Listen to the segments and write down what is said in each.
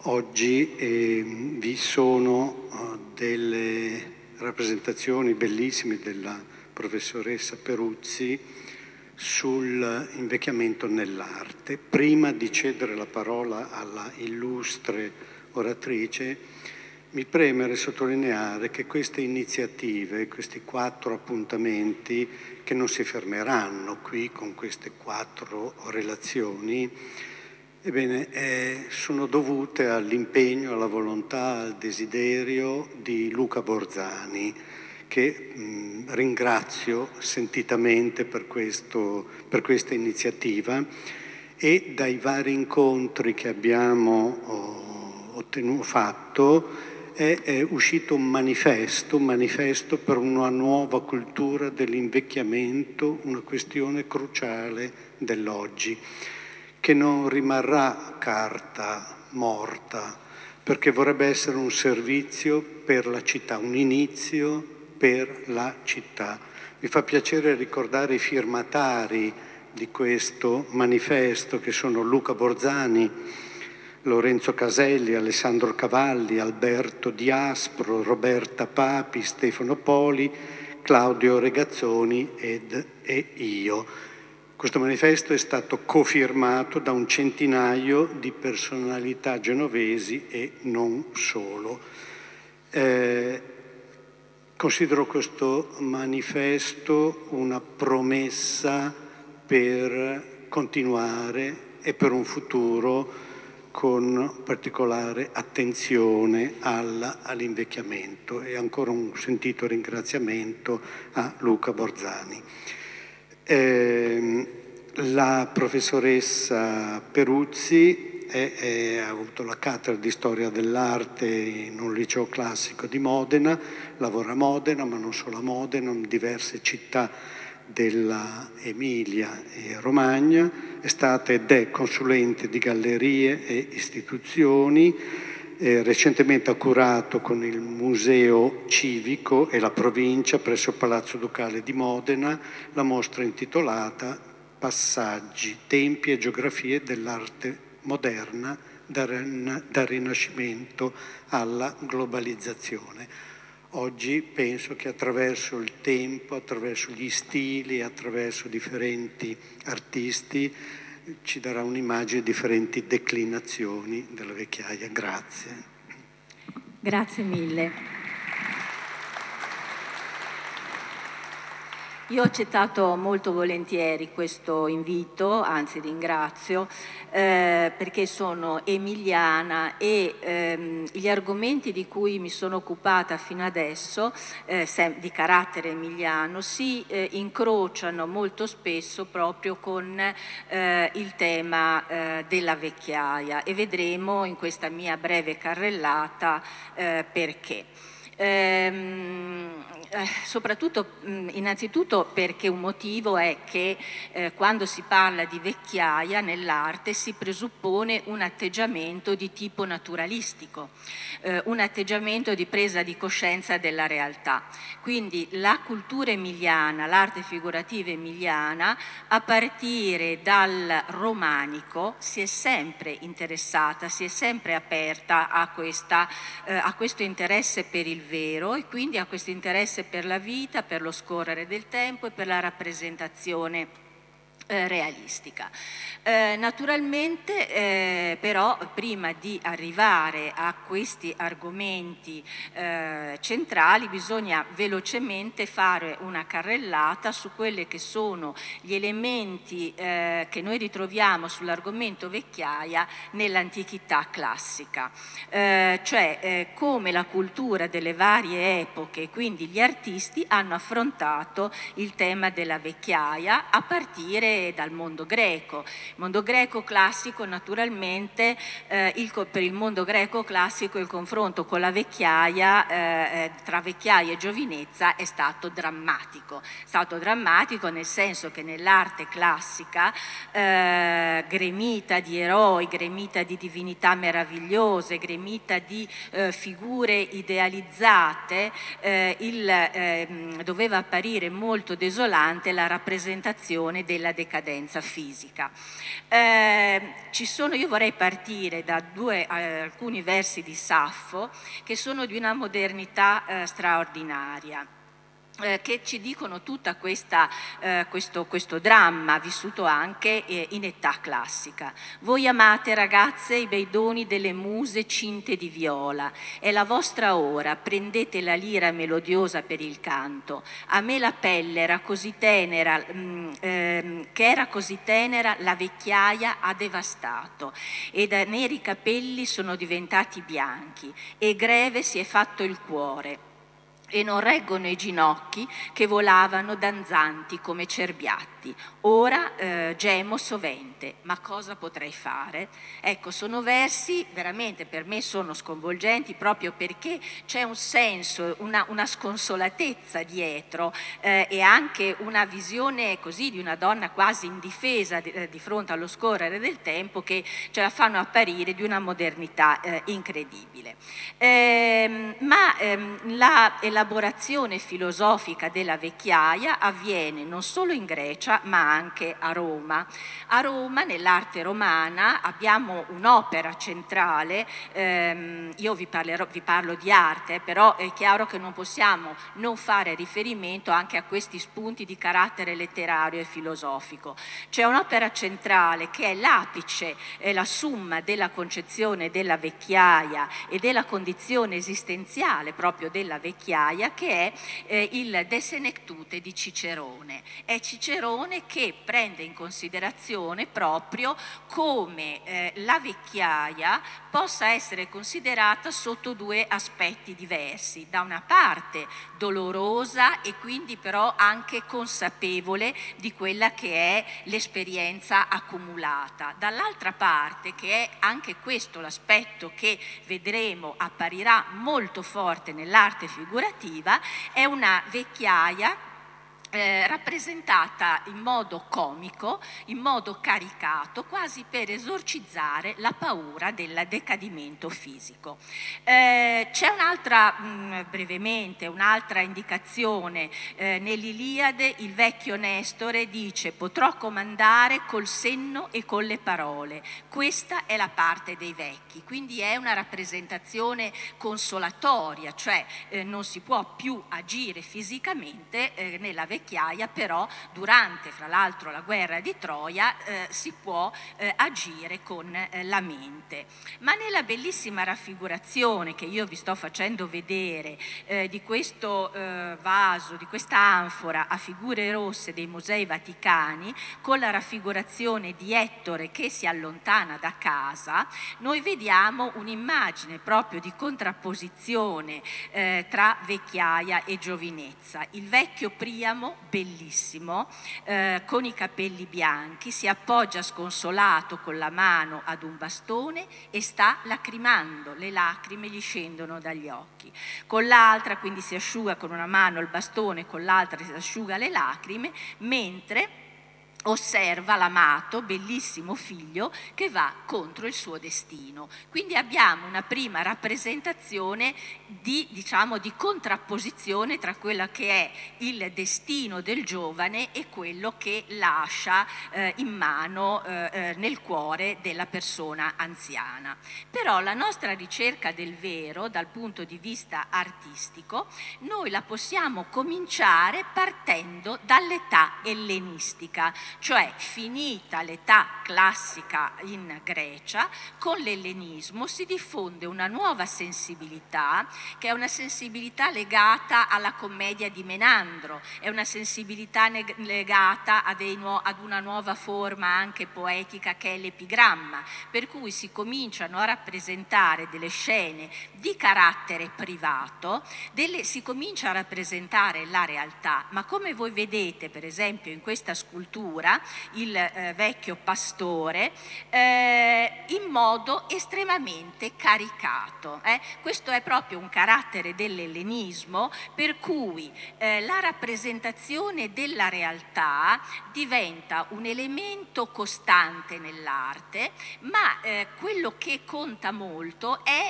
oggi vi sono delle rappresentazioni bellissime della professoressa Peruzzi sull'invecchiamento nell'arte. Prima di cedere la parola alla illustre oratrice, mi preme sottolineare che queste iniziative, questi 4 appuntamenti che non si fermeranno qui con queste 4 relazioni, ebbene, sono dovute all'impegno, alla volontà, al desiderio di Luca Borzani, che ringrazio sentitamente per questa iniziativa, e dai vari incontri che abbiamo fatto è uscito un manifesto per una nuova cultura dell'invecchiamento, una questione cruciale dell'oggi, che non rimarrà carta morta, perché vorrebbe essere un servizio per la città, un inizio per la città. Mi fa piacere ricordare i firmatari di questo manifesto, che sono Luca Borzani, Lorenzo Caselli, Alessandro Cavalli, Alberto Diaspro, Roberta Papi, Stefano Poli, Claudio Regazzoni e io. Questo manifesto è stato cofirmato da un centinaio di personalità genovesi e non solo. Considero questo manifesto una promessa per continuare e per un futuro con particolare attenzione all'invecchiamento, e ancora un sentito ringraziamento a Luca Borzani. La professoressa Peruzzi ha avuto la cattedra di storia dell'arte in un liceo classico di Modena, lavora a Modena, ma non solo a Modena, in diverse città della Emilia e Romagna, è stata ed è consulente di gallerie e istituzioni, recentemente ha curato con il Museo Civico e la provincia presso il Palazzo Ducale di Modena la mostra intitolata Passaggi, tempi e geografie dell'arte moderna dal Rinascimento alla globalizzazione. Oggi penso che attraverso il tempo, attraverso gli stili, attraverso differenti artisti, ci darà un'immagine di differenti declinazioni della vecchiaia. Grazie. Grazie mille. Io ho accettato molto volentieri questo invito, anzi ringrazio, perché sono emiliana e gli argomenti di cui mi sono occupata fino adesso, di carattere emiliano, si incrociano molto spesso proprio con il tema della vecchiaia, e vedremo in questa mia breve carrellata perché. Soprattutto, innanzitutto perché un motivo è che quando si parla di vecchiaia nell'arte si presuppone un atteggiamento di tipo naturalistico, un atteggiamento di presa di coscienza della realtà. Quindi la cultura emiliana, l'arte figurativa emiliana, a partire dal romanico si è sempre interessata, si è sempre aperta a questo interesse per il vero, e quindi a questo interesse per la vita, per lo scorrere del tempo e per la rappresentazione realistica. Naturalmente però prima di arrivare a questi argomenti centrali bisogna velocemente fare una carrellata su quelli che sono gli elementi che noi ritroviamo sull'argomento vecchiaia nell'antichità classica, cioè come la cultura delle varie epoche, quindi gli artisti, hanno affrontato il tema della vecchiaia a partire dal mondo greco. Il mondo greco classico, naturalmente, per il mondo greco classico il confronto con la vecchiaia, tra vecchiaia e giovinezza, è stato drammatico. È stato drammatico nel senso che nell'arte classica, gremita di eroi, gremita di divinità meravigliose, gremita di figure idealizzate, doveva apparire molto desolante la rappresentazione della decadenza fisica. Io vorrei partire da alcuni versi di Saffo che sono di una modernità straordinaria, che ci dicono tutta questo dramma vissuto anche in età classica. Voi amate, ragazze, i bei doni delle muse cinte di viola, è la vostra ora, prendete la lira melodiosa per il canto. A me la pelle era così tenera, che era così tenera, la vecchiaia ha devastato, e da neri capelli sono diventati bianchi, e greve si è fatto il cuore, e non reggono i ginocchi che volavano danzanti come cerbiatti. Ora gemo sovente, ma cosa potrei fare? Ecco, sono versi veramente per me sono sconvolgenti, proprio perché c'è un senso, una sconsolatezza dietro, e anche una visione così di una donna quasi indifesa di fronte allo scorrere del tempo, che ce la fanno apparire di una modernità incredibile. La elaborazione filosofica della vecchiaia avviene non solo in Grecia ma anche a Roma. A Roma, nell'arte romana, abbiamo un'opera centrale, io vi parlo di arte, però è chiaro che non possiamo non fare riferimento anche a questi spunti di carattere letterario e filosofico. C'è un'opera centrale che è l'apice, è la summa della concezione della vecchiaia e della condizione esistenziale proprio della vecchiaia, che è il De Senectute di Cicerone. È Cicerone che prende in considerazione proprio come la vecchiaia possa essere considerata sotto due aspetti diversi: da una parte dolorosa e quindi però anche consapevole di quella che è l'esperienza accumulata, dall'altra parte, che è anche questo l'aspetto che vedremo apparirà molto forte nell'arte figurativa, è una vecchiaia rappresentata in modo comico, in modo caricato, quasi per esorcizzare la paura del decadimento fisico. C'è brevemente un'altra indicazione, nell'Iliade il vecchio Nestore dice: potrò comandare col senno e con le parole. Questa è la parte dei vecchi, quindi è una rappresentazione consolatoria, cioè non si può più agire fisicamente nella vecchiaia, però durante, fra l'altro, la guerra di Troia si può agire con la mente. Ma nella bellissima raffigurazione che io vi sto facendo vedere di questo vaso, di questa anfora a figure rosse dei Musei Vaticani, con la raffigurazione di Ettore che si allontana da casa, noi vediamo un'immagine proprio di contrapposizione tra vecchiaia e giovinezza. Il vecchio Priamo, bellissimo, con i capelli bianchi, si appoggia sconsolato con la mano ad un bastone e sta lacrimando, le lacrime gli scendono dagli occhi. Con l'altra, quindi si asciuga con una mano il bastone, con l'altra si asciuga le lacrime, mentre osserva l'amato, bellissimo figlio che va contro il suo destino. Quindi abbiamo una prima rappresentazione di contrapposizione tra quello che è il destino del giovane e quello che lascia in mano, nel cuore della persona anziana. Però la nostra ricerca del vero dal punto di vista artistico noi la possiamo cominciare partendo dall'età ellenistica, cioè finita l'età classica in Grecia, con l'ellenismo si diffonde una nuova sensibilità, che è una sensibilità legata alla commedia di Menandro, è una sensibilità legata ad una nuova forma anche poetica che è l'epigramma, per cui si cominciano a rappresentare delle scene di carattere privato, si comincia a rappresentare la realtà, ma come voi vedete per esempio in questa scultura, il vecchio pastore, in modo estremamente caricato. Questo è proprio un carattere dell'ellenismo, per cui la rappresentazione della realtà diventa un elemento costante nell'arte, ma quello che conta molto è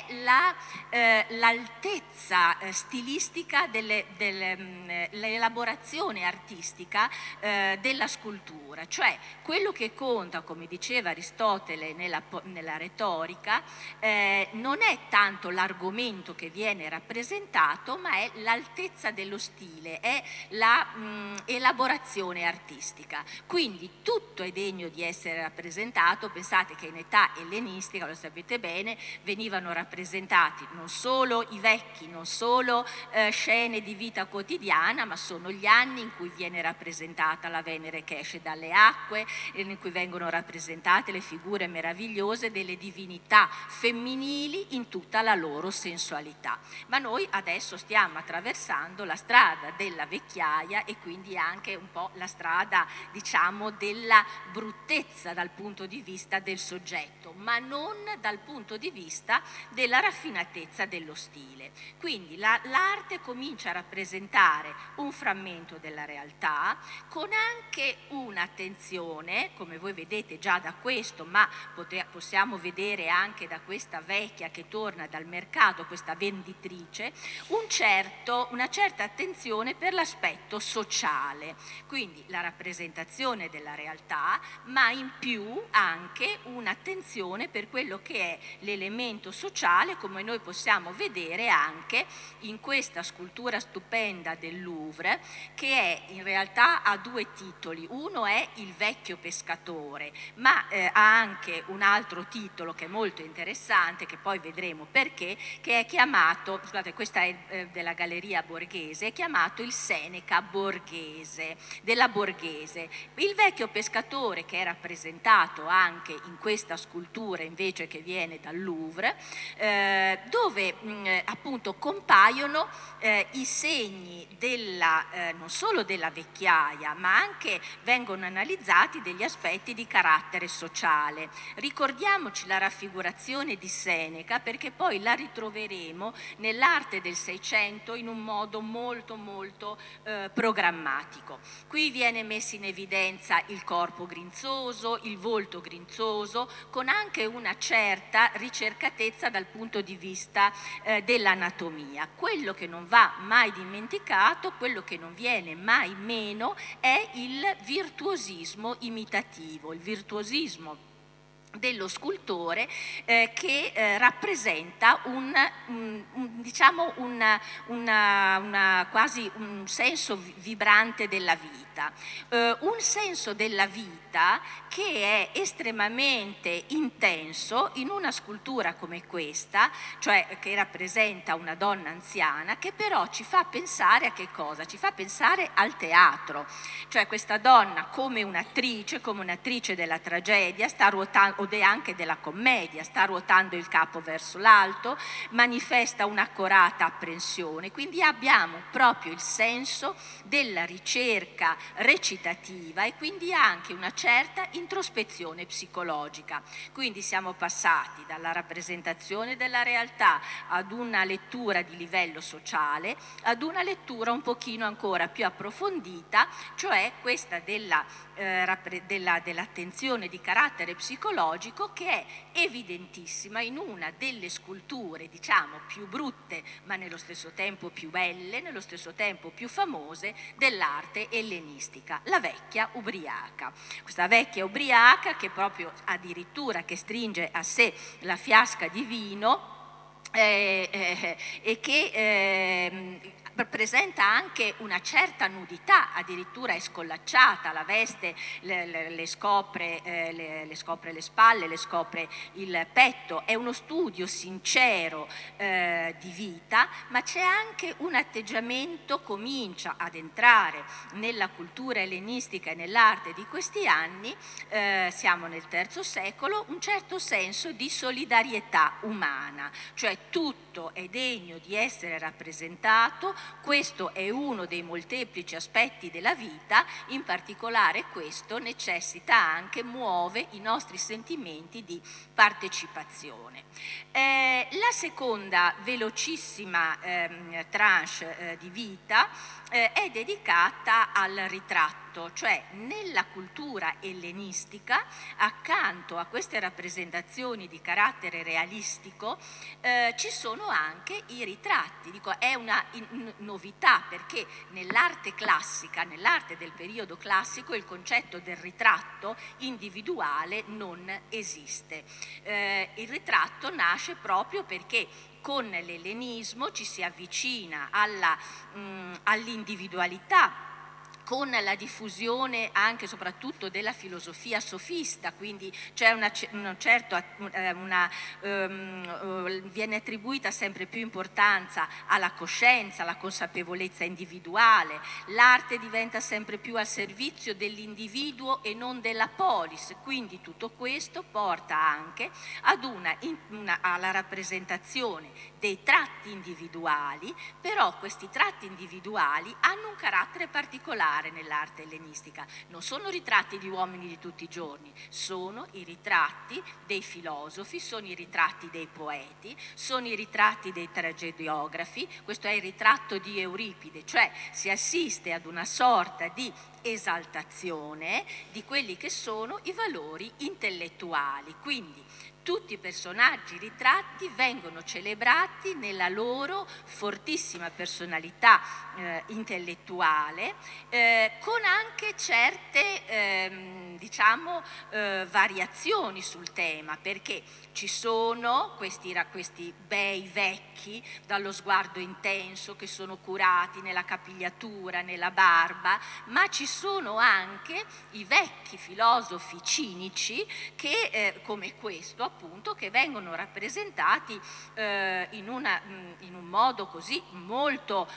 l'altezza stilistica dell'elaborazione artistica della scultura. scultura, cioè quello che conta, come diceva Aristotele nella retorica, non è tanto l'argomento che viene rappresentato, ma è l'altezza dello stile, è la elaborazione artistica. Quindi tutto è degno di essere rappresentato. Pensate che in età ellenistica, lo sapete bene, venivano rappresentati non solo i vecchi, non solo scene di vita quotidiana, ma sono gli anni in cui viene rappresentata la Venere che esce dalle acque, in cui vengono rappresentate le figure meravigliose delle divinità femminili in tutta la loro sensualità. Ma noi adesso stiamo attraversando la strada della vecchiaia e quindi anche un po' la strada, diciamo, della bruttezza dal punto di vista del soggetto, ma non dal punto di vista della raffinatezza dello stile. Quindi l'arte comincia a rappresentare un frammento della realtà, con anche un'attenzione, come voi vedete già da questo, ma possiamo vedere anche da questa vecchia che torna dal mercato, questa venditrice, una certa attenzione per l'aspetto sociale, quindi la rappresentazione della realtà, ma in più anche un'attenzione per quello che è l'elemento sociale, come noi possiamo vedere anche in questa scultura stupenda del Louvre, che è in realtà ha due titoli. Uno è Il vecchio pescatore, ma ha anche un altro titolo che è molto interessante, che poi vedremo perché, che è chiamato, scusate, questa è della Galleria Borghese, è chiamato il Seneca borghese, della Borghese. Il vecchio pescatore, che è rappresentato anche in questa scultura invece che viene dal Louvre, dove appunto compaiono i segni non solo della vecchiaia, ma anche vengono analizzati degli aspetti di carattere sociale. Ricordiamoci la raffigurazione di Seneca, perché poi la ritroveremo nell'arte del Seicento in un modo molto molto programmatico. Qui viene messo in evidenza il corpo grinzoso, il volto grinzoso, con anche una certa ricercatezza dal punto di vista dell'anatomia. Quello che non va mai dimenticato, quello che non viene mai meno, è il virtuosismo imitativo, il virtuosismo dello scultore che rappresenta quasi un senso vibrante della vita, un senso della vita che è estremamente intenso in una scultura come questa, cioè che rappresenta una donna anziana, che però ci fa pensare a che cosa? Ci fa pensare al teatro, cioè questa donna come un'attrice della tragedia sta ruotando, o anche della commedia, sta ruotando il capo verso l'alto, manifesta un'accorata apprensione, quindi abbiamo proprio il senso della ricerca recitativa e quindi anche una certa introspezione psicologica. Quindi siamo passati dalla rappresentazione della realtà ad una lettura di livello sociale, ad una lettura un pochino ancora più approfondita, cioè questa dell'attenzione di carattere psicologico, che è evidentissima in una delle sculture, diciamo, più brutte ma nello stesso tempo più belle, nello stesso tempo più famose dell'arte ellenistica, la vecchia ubriaca. Questa vecchia ubriaca che proprio addirittura che stringe a sé la fiasca di vino e che presenta anche una certa nudità, addirittura è scollacciata, la veste le scopre le spalle, le scopre il petto. È uno studio sincero di vita, ma c'è anche un atteggiamento, comincia ad entrare nella cultura ellenistica e nell'arte di questi anni, siamo nel III secolo, un certo senso di solidarietà umana, cioè tutto è degno di essere rappresentato. Questo è uno dei molteplici aspetti della vita, in particolare questo muove i nostri sentimenti di partecipazione. La seconda velocissima tranche di vita è dedicata al ritratto ritratto, cioè nella cultura ellenistica, accanto a queste rappresentazioni di carattere realistico, ci sono anche i ritratti. Dico, è una novità, perché nell'arte classica, nell'arte del periodo classico, il concetto del ritratto individuale non esiste. Il ritratto nasce proprio perché con l'ellenismo ci si avvicina all'individualità, con la diffusione anche e soprattutto della filosofia sofista, quindi c'è viene attribuita sempre più importanza alla coscienza, alla consapevolezza individuale, l'arte diventa sempre più al servizio dell'individuo e non della polis, quindi tutto questo porta anche ad alla rappresentazione dei tratti individuali, però questi tratti individuali hanno un carattere particolare nell'arte ellenistica. Non sono ritratti di uomini di tutti i giorni, sono i ritratti dei filosofi, sono i ritratti dei poeti, sono i ritratti dei tragediografi. Questo è il ritratto di Euripide, cioè si assiste ad una sorta di esaltazione di quelli che sono i valori intellettuali. Quindi tutti i personaggi ritratti vengono celebrati nella loro fortissima personalità intellettuale, con anche certe variazioni sul tema, perché ci sono questi bei vecchi dallo sguardo intenso che sono curati nella capigliatura, nella barba, ma ci sono anche i vecchi filosofi cinici che, come questo appunto, che vengono rappresentati in un modo così molto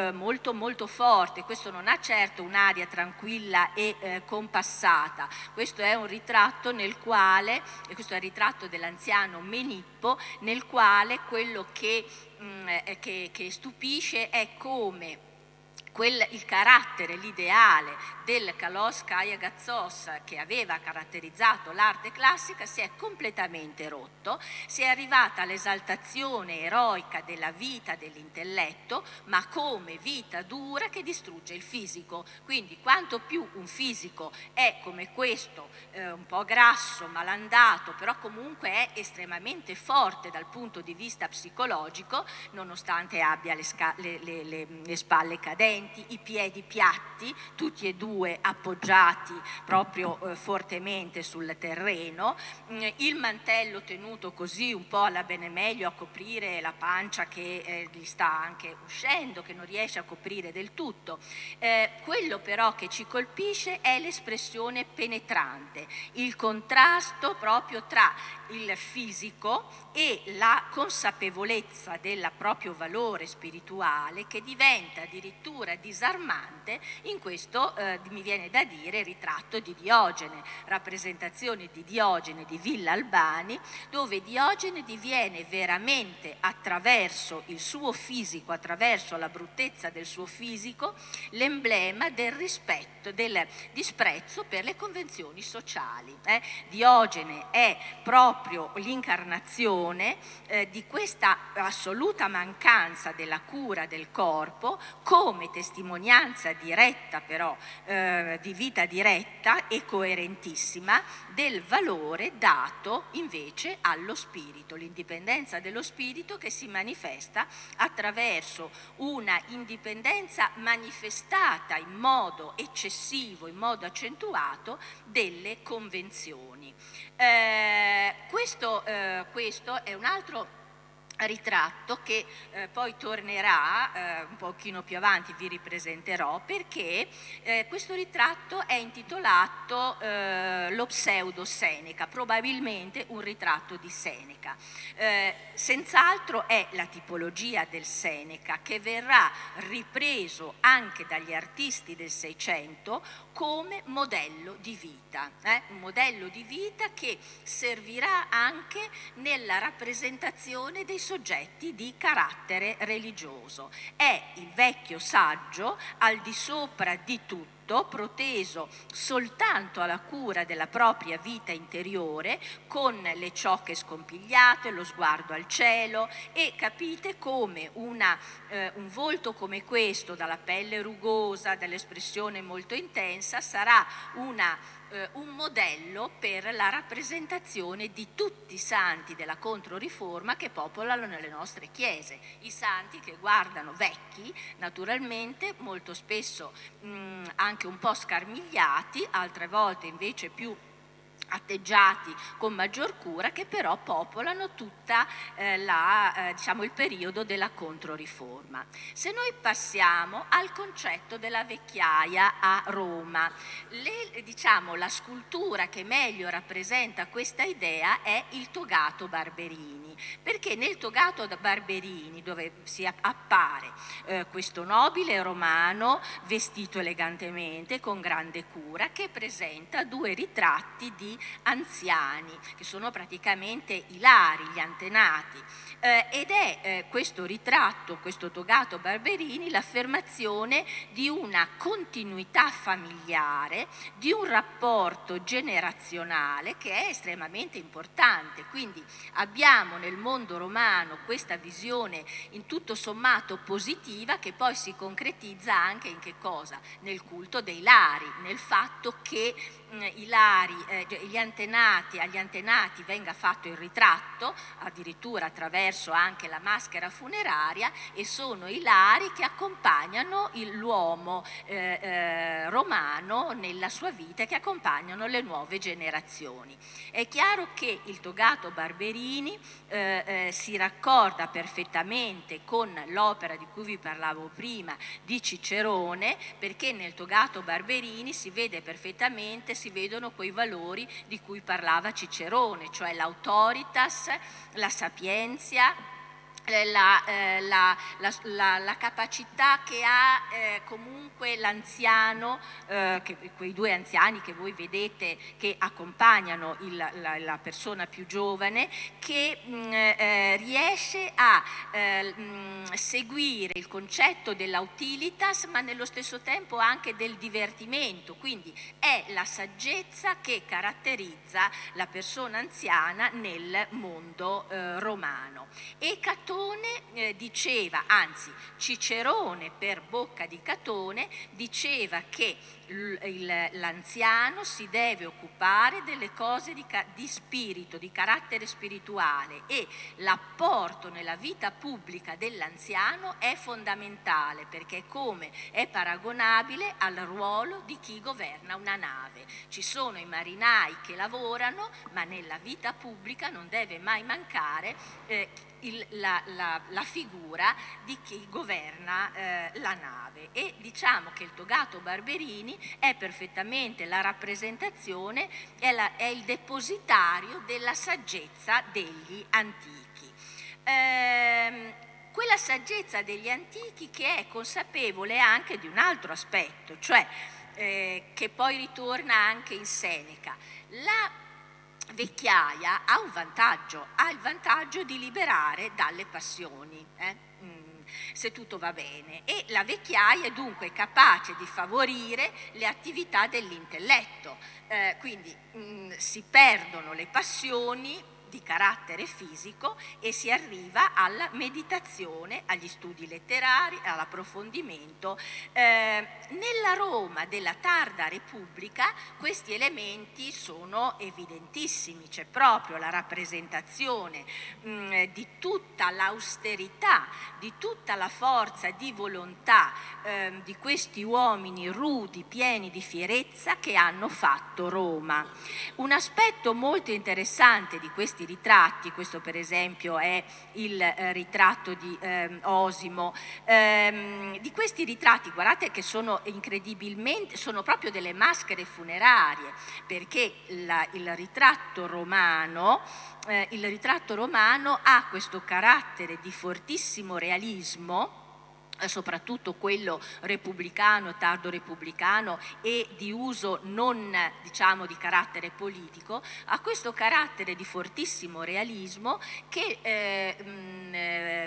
forte. Questo non ha certo un'aria tranquilla e compassata. Questo è un ritratto nel quale, e questo è il ritratto dell'anziano Menippo, nel quale quello che stupisce è come il carattere, l'ideale del Kalos Kayakatzos che aveva caratterizzato l'arte classica si è completamente rotto, si è arrivata all'esaltazione eroica della vita dell'intelletto, ma come vita dura che distrugge il fisico. Quindi quanto più un fisico è come questo, un po' grasso, malandato, però comunque è estremamente forte dal punto di vista psicologico, nonostante abbia le spalle cadenti, i piedi piatti, tutti e due appoggiati proprio fortemente sul terreno, il mantello tenuto così un po' alla benemeglio a coprire la pancia che gli sta anche uscendo, che non riesce a coprire del tutto. Quello però che ci colpisce è l'espressione penetrante, il contrasto proprio tra il fisico e la consapevolezza del proprio valore spirituale, che diventa addirittura disarmante in questo, mi viene da dire, ritratto di Diogene, rappresentazione di Diogene di Villa Albani, dove Diogene diviene veramente, attraverso il suo fisico, attraverso la bruttezza del suo fisico, l'emblema del rispetto, del disprezzo per le convenzioni sociali. Diogene è proprio l'incarnazione di questa assoluta mancanza della cura del corpo, come testimonianza diretta però di vita diretta e coerentissima del valore dato invece allo spirito, l'indipendenza dello spirito che si manifesta attraverso una indipendenza manifestata in modo eccessivo, in modo accentuato delle convenzioni. Questo è un altro ritratto che poi tornerà un pochino più avanti, vi ripresenterò, perché questo ritratto è intitolato Lo pseudo Seneca, probabilmente un ritratto di Seneca. Senz'altro è la tipologia del Seneca che verrà ripreso anche dagli artisti del Seicento come modello di vita, un modello di vita che servirà anche nella rappresentazione dei soggetti di carattere religioso. È il vecchio saggio al di sopra di tutto, tutto proteso soltanto alla cura della propria vita interiore, con le ciocche scompigliate, lo sguardo al cielo, e capite come un volto come questo, dalla pelle rugosa, dall'espressione molto intensa, sarà un modello per la rappresentazione di tutti i santi della Controriforma che popolano nelle nostre chiese. I santi che guardano vecchi, naturalmente, molto spesso anche un po' scarmigliati, altre volte invece più atteggiati con maggior cura, che però popolano tutta il periodo della Controriforma. Se noi passiamo al concetto della vecchiaia a Roma, la scultura che meglio rappresenta questa idea è il Togato Barberini, perché nel Togato Barberini, dove si appare questo nobile romano vestito elegantemente, con grande cura, che presenta due ritratti di anziani, che sono praticamente i lari, gli antenati, ed è questo ritratto, questo Togato Barberini, l'affermazione di una continuità familiare, di un rapporto generazionale che è estremamente importante. Quindi abbiamo nel mondo romano questa visione in tutto sommato positiva, che poi si concretizza anche in che cosa? Nel culto dei lari, nel fatto che i lari, agli antenati venga fatto il ritratto, addirittura attraverso anche la maschera funeraria, e sono i lari che accompagnano l'uomo romano nella sua vita, che accompagnano le nuove generazioni. È chiaro che il Togato Barberini si raccorda perfettamente con l'opera di cui vi parlavo prima di Cicerone, perché nel Togato Barberini si vede perfettamente, si vedono quei valori di cui parlava Cicerone, cioè l'autoritas, la sapienza, la capacità che ha comunque l'anziano, quei due anziani che voi vedete che accompagnano la persona più giovane, che riesce a seguire il concetto dell'utilitas, ma nello stesso tempo anche del divertimento. Quindi è la saggezza che caratterizza la persona anziana nel mondo romano. E Catone diceva, anzi Cicerone per bocca di Catone diceva che l'anziano si deve occupare delle cose di spirito, di carattere spirituale, e l'apporto nella vita pubblica dell'anziano è fondamentale, perché è paragonabile al ruolo di chi governa una nave. Ci sono i marinai che lavorano, ma nella vita pubblica non deve mai mancare la figura di chi governa la nave. E diciamo che il Togato Barberini è perfettamente la rappresentazione, è il depositario della saggezza degli antichi. Quella saggezza degli antichi che è consapevole anche di un altro aspetto, cioè che poi ritorna anche in Seneca. La vecchiaia ha un vantaggio, ha il vantaggio di liberare dalle passioni, se tutto va bene, e la vecchiaia è dunque capace di favorire le attività dell'intelletto, quindi si perdono le passioni di carattere fisico e si arriva alla meditazione, agli studi letterari, all'approfondimento. Nella Roma della tarda Repubblica questi elementi sono evidentissimi, c'è proprio la rappresentazione di tutta l'austerità, di tutta la forza di volontà di questi uomini rudi, pieni di fierezza, che hanno fatto Roma. Un aspetto molto interessante di questi ritratti, questo per esempio è il ritratto di Osimo, di questi ritratti, guardate che sono incredibilmente, sono proprio delle maschere funerarie, perché il ritratto romano ha questo carattere di fortissimo realismo, soprattutto quello repubblicano, tardo repubblicano, e di uso non, diciamo, di carattere politico, ha questo carattere di fortissimo realismo che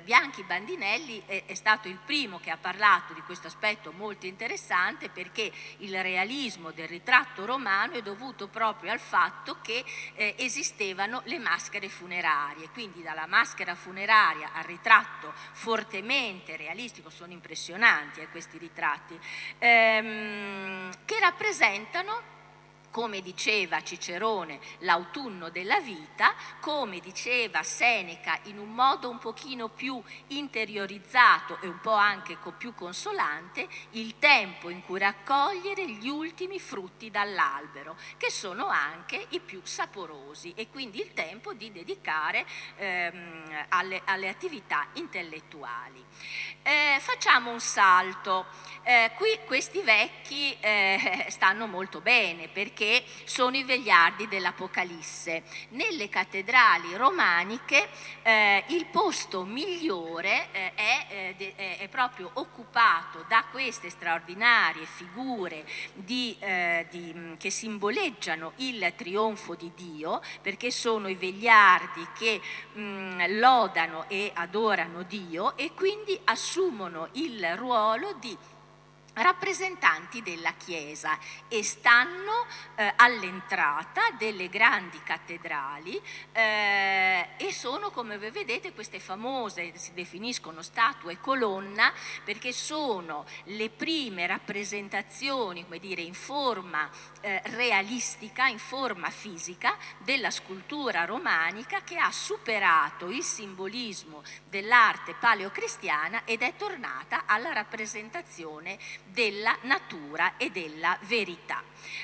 Bianchi Bandinelli è stato il primo che ha parlato di questo aspetto molto interessante, perché il realismo del ritratto romano è dovuto proprio al fatto che esistevano le maschere funerarie, quindi dalla maschera funeraria al ritratto fortemente realistico, sono impressionanti questi ritratti, che rappresentano, come diceva Cicerone, l'autunno della vita, come diceva Seneca in un modo un pochino più interiorizzato e un po' anche più consolante, il tempo in cui raccogliere gli ultimi frutti dall'albero, che sono anche i più saporosi, e quindi il tempo di dedicare alle attività intellettuali. Facciamo un salto. Qui questi vecchi stanno molto bene, perché sono i vegliardi dell'Apocalisse. Nelle cattedrali romaniche il posto migliore è proprio occupato da queste straordinarie figure che simboleggiano il trionfo di Dio, perché sono i vegliardi che lodano e adorano Dio, e quindi assumono il ruolo di rappresentanti della Chiesa e stanno all'entrata delle grandi cattedrali e sono, come voi vedete, queste famose, si definiscono statue colonna, perché sono le prime rappresentazioni, come dire, in forma realistica, in forma fisica, della scultura romanica, che ha superato il simbolismo dell'arte paleocristiana ed è tornata alla rappresentazione della natura e della verità.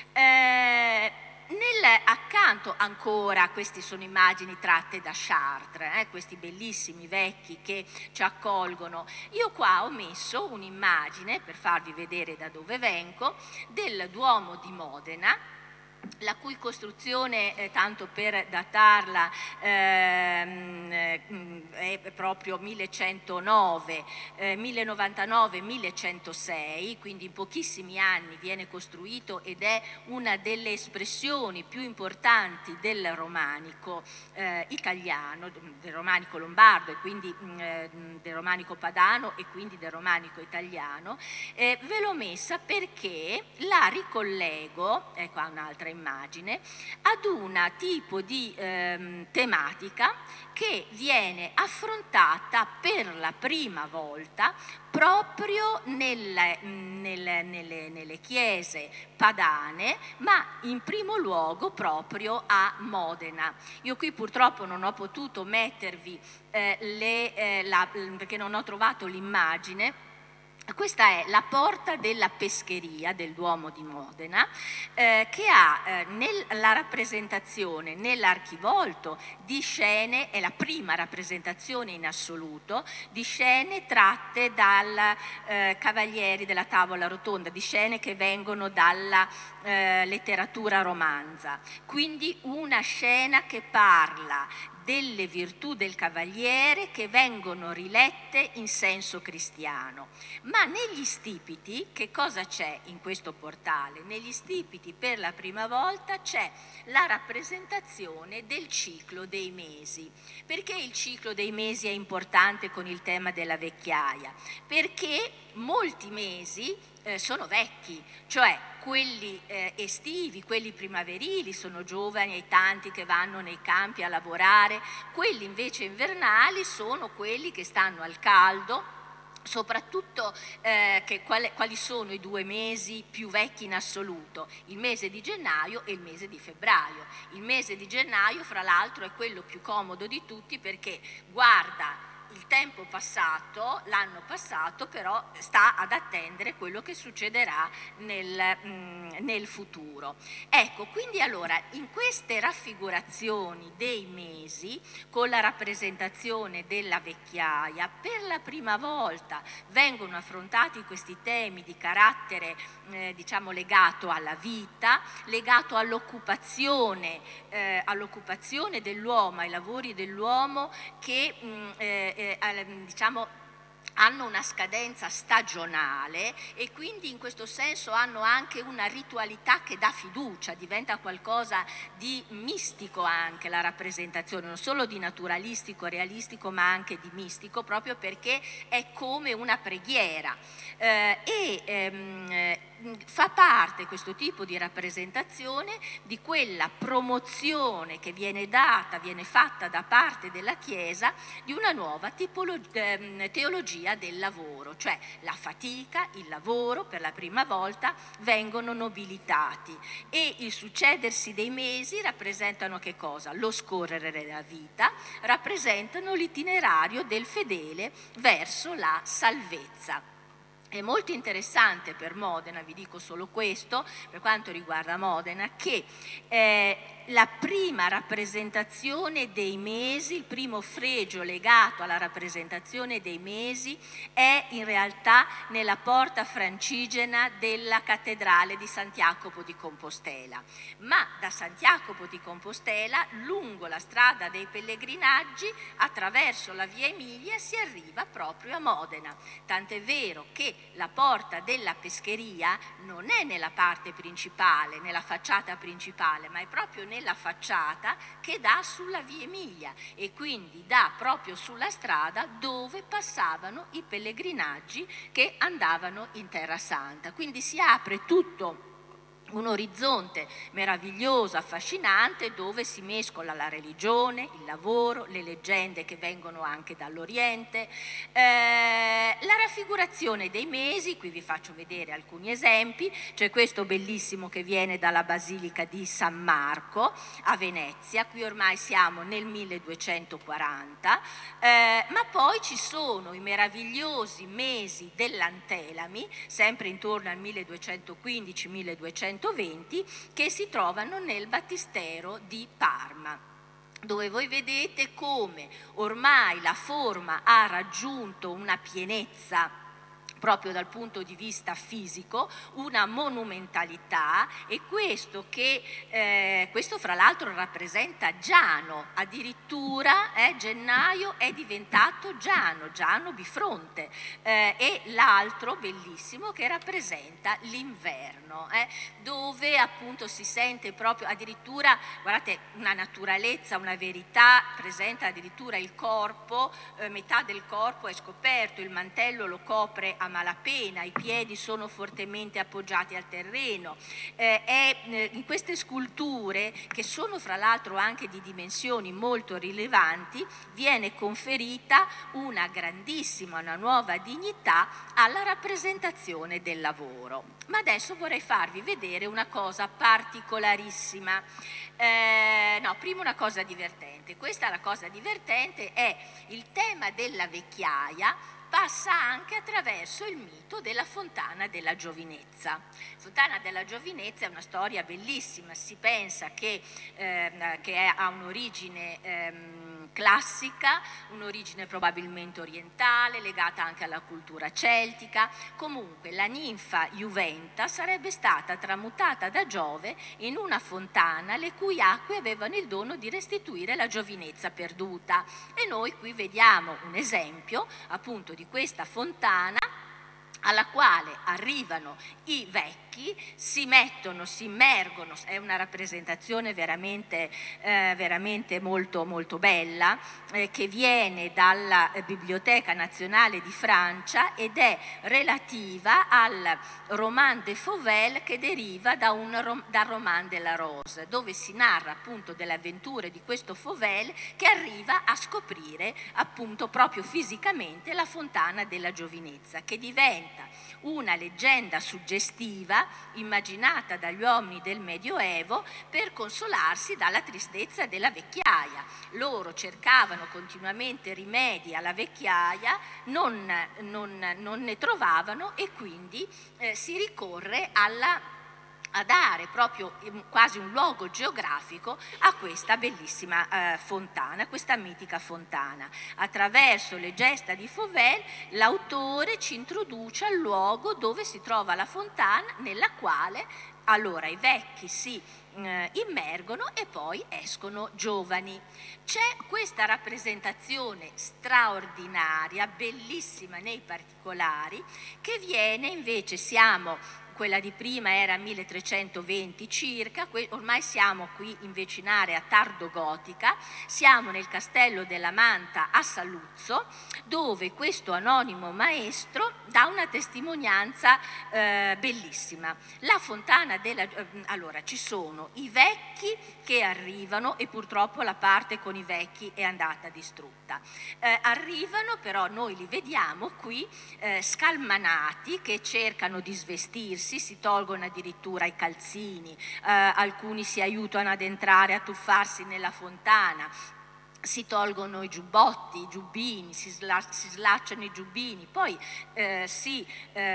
Accanto ancora, queste sono immagini tratte da Chartres, questi bellissimi vecchi che ci accolgono. Io qua ho messo un'immagine, per farvi vedere da dove vengo, del Duomo di Modena, la cui costruzione, tanto per datarla, è proprio 1099-1106, quindi in pochissimi anni viene costruito, ed è una delle espressioni più importanti del romanico italiano, del romanico lombardo e quindi del romanico padano e quindi del romanico italiano. Ve l'ho messa perché la ricollego, ecco un'altra immagine, ad un tipo di tematica che viene affrontata per la prima volta proprio nelle chiese padane, ma in primo luogo proprio a Modena. Io qui purtroppo non ho potuto mettervi perché non ho trovato l'immagine. Questa è la porta della pescheria del Duomo di Modena, che ha la rappresentazione nell'archivolto di scene, è la prima rappresentazione in assoluto di scene tratte dal Cavalieri della Tavola Rotonda, di scene che vengono dalla letteratura romanza. Quindi una scena che parla delle virtù del cavaliere che vengono rilette in senso cristiano. Ma negli stipiti, che cosa c'è in questo portale? Negli stipiti per la prima volta c'è la rappresentazione del ciclo dei mesi. Perché il ciclo dei mesi è importante con il tema della vecchiaia? Perché molti mesi sono vecchi, cioè quelli estivi, quelli primaverili sono giovani e tanti che vanno nei campi a lavorare, quelli invece invernali sono quelli che stanno al caldo. Soprattutto quali sono i 2 mesi più vecchi in assoluto? Il mese di gennaio e il mese di febbraio. Il mese di gennaio, fra l'altro, è quello più comodo di tutti, perché guarda il tempo passato, l'anno passato, però sta ad attendere quello che succederà nel futuro. Ecco, quindi allora in queste raffigurazioni dei mesi, con la rappresentazione della vecchiaia, per la prima volta vengono affrontati questi temi di carattere diciamo legato alla vita, legato all'occupazione dell'uomo, ai lavori dell'uomo, che diciamo hanno una scadenza stagionale e quindi in questo senso hanno anche una ritualità che dà fiducia, diventa qualcosa di mistico anche la rappresentazione, non solo di naturalistico, realistico, ma anche di mistico, proprio perché è come una preghiera. Fa parte questo tipo di rappresentazione di quella promozione che viene fatta da parte della Chiesa di una nuova teologia del lavoro, cioè la fatica, il lavoro per la prima volta vengono nobilitati e il succedersi dei mesi rappresentano che cosa? Lo scorrere della vita, rappresentano l'itinerario del fedele verso la salvezza. È molto interessante per Modena, vi dico solo questo, per quanto riguarda Modena, che la prima rappresentazione dei mesi, il primo fregio legato alla rappresentazione dei mesi è in realtà nella porta francigena della cattedrale di San Jacopo di Compostela. Ma da San Jacopo di Compostela, lungo la strada dei pellegrinaggi, attraverso la via Emilia, si arriva proprio a Modena. Tant'è vero che la porta della pescheria non è nella parte principale, nella facciata principale, ma è proprio nella facciata che dà sulla via Emilia e quindi dà proprio sulla strada dove passavano i pellegrinaggi che andavano in Terra Santa. Quindi si apre tutto un orizzonte meraviglioso, affascinante, dove si mescola la religione, il lavoro, le leggende che vengono anche dall'Oriente, la raffigurazione dei mesi. Qui vi faccio vedere alcuni esempi. C'è questo bellissimo che viene dalla Basilica di San Marco a Venezia, qui ormai siamo nel 1240, ma poi ci sono i meravigliosi mesi dell'Antelami, sempre intorno al 1215-1220, che si trovano nel battistero di Parma, dove voi vedete come ormai la forma ha raggiunto una pienezza proprio dal punto di vista fisico, una monumentalità, e questo fra l'altro rappresenta Giano, addirittura gennaio è diventato Giano bifronte, e l'altro bellissimo che rappresenta l'inverno, dove appunto si sente proprio addirittura, guardate, una naturalezza, una verità, presenta addirittura il corpo, metà del corpo è scoperto, il mantello lo copre a malapena, i piedi sono fortemente appoggiati al terreno, in queste sculture, che sono fra l'altro anche di dimensioni molto rilevanti, viene conferita una grandissima, una nuova dignità alla rappresentazione del lavoro. Ma adesso vorrei farvi vedere una cosa particolarissima. Prima una cosa divertente. Questa, la cosa divertente, è il tema della vecchiaia passa anche attraverso il mito della Fontana della Giovinezza. Fontana della Giovinezza è una storia bellissima, si pensa che ha un'origine classica, un'origine probabilmente orientale, legata anche alla cultura celtica. Comunque la ninfa Juventa sarebbe stata tramutata da Giove in una fontana le cui acque avevano il dono di restituire la giovinezza perduta. E noi qui vediamo un esempio appunto di questa fontana alla quale arrivano i vecchi, si mettono, si immergono. È una rappresentazione veramente molto, molto bella, che viene dalla Biblioteca Nazionale di Francia ed è relativa al Roman de Fauvel, che deriva dal Roman de la Rose, dove si narra appunto delle avventure di questo Fauvel che arriva a scoprire appunto proprio fisicamente la Fontana della Giovinezza, che diventa una leggenda suggestiva immaginata dagli uomini del Medioevo per consolarsi dalla tristezza della vecchiaia. Loro cercavano continuamente rimedi alla vecchiaia, non ne trovavano, e quindi si ricorre a dare proprio quasi un luogo geografico a questa bellissima fontana, questa mitica fontana. Attraverso le gesta di Fauvel l'autore ci introduce al luogo dove si trova la fontana, nella quale allora i vecchi si immergono e poi escono giovani. C'è questa rappresentazione straordinaria, bellissima nei particolari, che viene invece, quella di prima era 1320 circa, ormai siamo qui invece in area tardogotica, siamo nel castello della Manta a Saluzzo, dove questo anonimo maestro dà una testimonianza bellissima. La fontana allora, ci sono i vecchi che arrivano, e purtroppo la parte con i vecchi è andata distrutta. Arrivano, però noi li vediamo qui scalmanati, che cercano di svestirsi, si tolgono addirittura i calzini, alcuni si aiutano ad entrare, a tuffarsi nella fontana, si tolgono i giubbotti, i giubbini, si slacciano i giubbini, poi si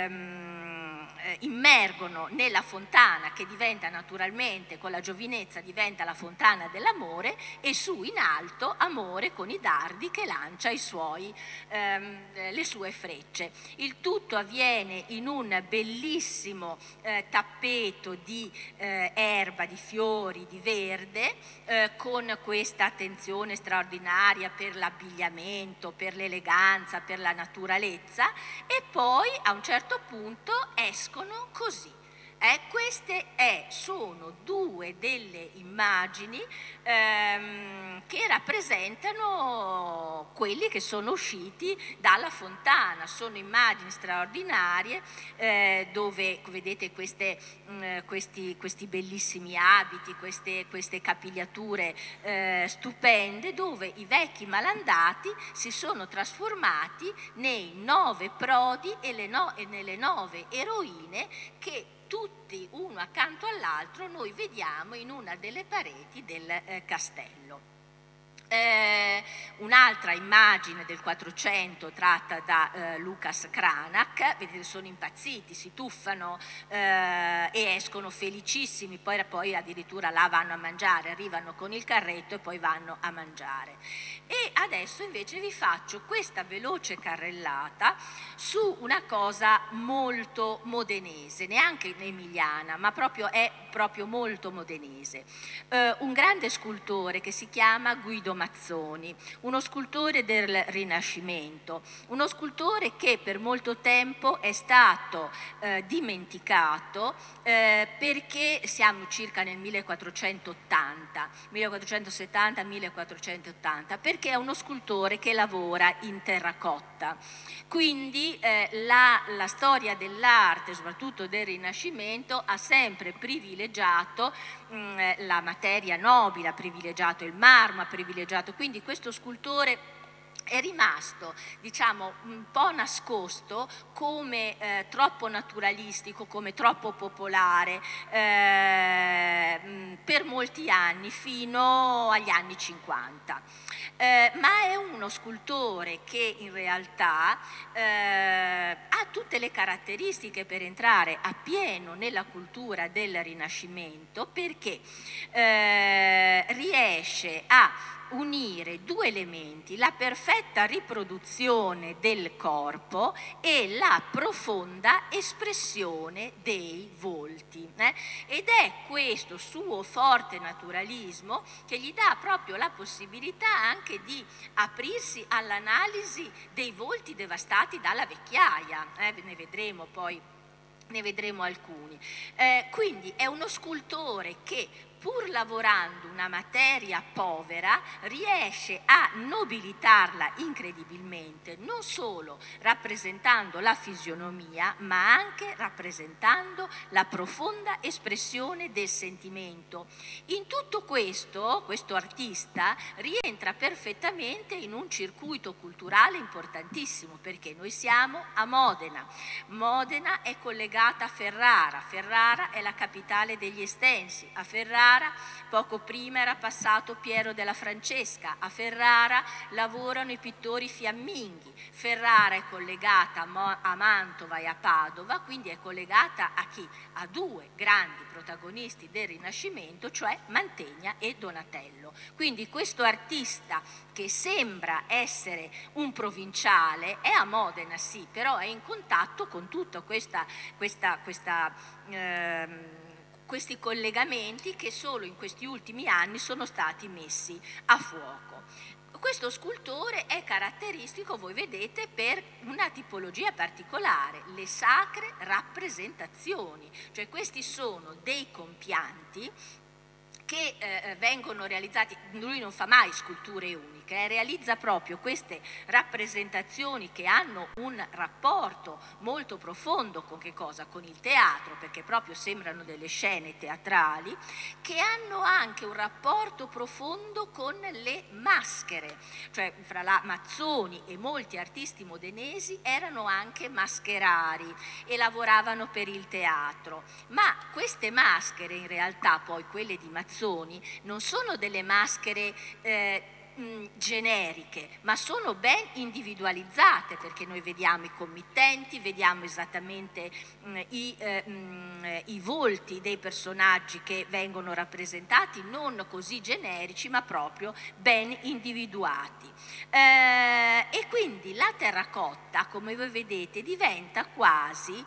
immergono nella fontana, che diventa naturalmente, con la giovinezza, diventa la fontana dell'amore, e su in alto Amore con i dardi che lancia le sue frecce. Il tutto avviene in un bellissimo tappeto di erba, di fiori, di verde, con questa attenzione straordinaria per l'abbigliamento, per l'eleganza, per la naturalezza, e poi a un certo punto escono così. Queste sono due delle immagini che rappresentano quelli che sono usciti dalla fontana. Sono immagini straordinarie dove vedete questi bellissimi abiti, queste capigliature stupende, dove i vecchi malandati si sono trasformati nei 9 prodi e nelle 9 eroine che tutti uno accanto all'altro noi vediamo in una delle pareti del castello. Un'altra immagine del 400 tratta da Lucas Cranach, vedete, sono impazziti, si tuffano e escono felicissimi, poi addirittura là vanno a mangiare, arrivano con il carretto e poi vanno a mangiare. E adesso invece vi faccio questa veloce carrellata su una cosa molto modenese, neanche emiliana, ma è proprio molto modenese. Un grande scultore che si chiama Guido Mazzoni, uno scultore del Rinascimento, uno scultore che per molto tempo è stato dimenticato perché siamo circa nel 1470-1480, perché è uno scultore che lavora in terracotta. Quindi la storia dell'arte, soprattutto del Rinascimento, ha sempre privilegiato la materia nobile, ha privilegiato il marmo, ha privilegiato, quindi questo scultore è rimasto, diciamo, un po' nascosto come troppo naturalistico, come troppo popolare per molti anni, fino agli anni 50. Ma è uno scultore che in realtà ha tutte le caratteristiche per entrare appieno nella cultura del Rinascimento, perché riesce a unire due elementi: la perfetta riproduzione del corpo e la profonda espressione dei volti. Ed è questo suo forte naturalismo che gli dà proprio la possibilità anche di aprirsi all'analisi dei volti devastati dalla vecchiaia. Ne vedremo poi. Ne vedremo alcuni. Quindi è uno scultore che, pur lavorando una materia povera, riesce a nobilitarla incredibilmente, non solo rappresentando la fisionomia, ma anche rappresentando la profonda espressione del sentimento. In tutto questo artista rientra perfettamente in un circuito culturale importantissimo, perché noi siamo a Modena. Modena è collegata a Ferrara. Ferrara è la capitale degli Estensi. A Ferrara poco prima era passato Piero della Francesca, a Ferrara lavorano i pittori fiamminghi, Ferrara è collegata a Mantova e a Padova, quindi è collegata a chi? A due grandi protagonisti del Rinascimento, cioè Mantegna e Donatello. Quindi questo artista, che sembra essere un provinciale, è a Modena sì, però è in contatto con tutta questi collegamenti che solo in questi ultimi anni sono stati messi a fuoco. Questo scultore è caratteristico, voi vedete, per una tipologia particolare, le sacre rappresentazioni, cioè questi sono dei compianti che vengono realizzati. Lui non fa mai sculture uniche, realizza proprio queste rappresentazioni che hanno un rapporto molto profondo con che cosa? Con il teatro, perché proprio sembrano delle scene teatrali, che hanno anche un rapporto profondo con le maschere, cioè fra la Mazzoni e molti artisti modenesi erano anche mascherari e lavoravano per il teatro, ma queste maschere in realtà poi quelle di Mazzoni non sono delle maschere generiche, ma sono ben individualizzate, perché noi vediamo i committenti, vediamo esattamente i volti dei personaggi che vengono rappresentati, non così generici ma proprio ben individuati. E quindi la terracotta, come voi vedete, diventa quasi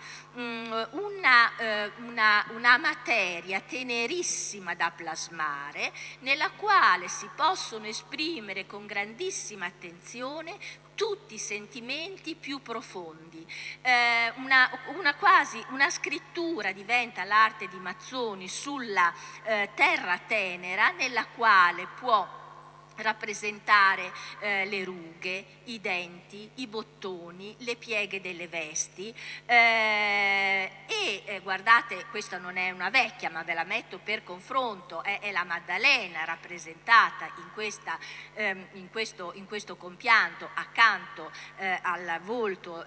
una materia tenerissima da plasmare, nella quale si possono esprimere con grandissima attenzione tutti i sentimenti più profondi. Quasi una scrittura diventa l'arte di Mazzoni sulla terra tenera, nella quale può rappresentare le rughe, i denti, i bottoni, le pieghe delle vesti guardate, questa non è una vecchia ma ve la metto per confronto, è la Maddalena rappresentata in questo compianto accanto al volto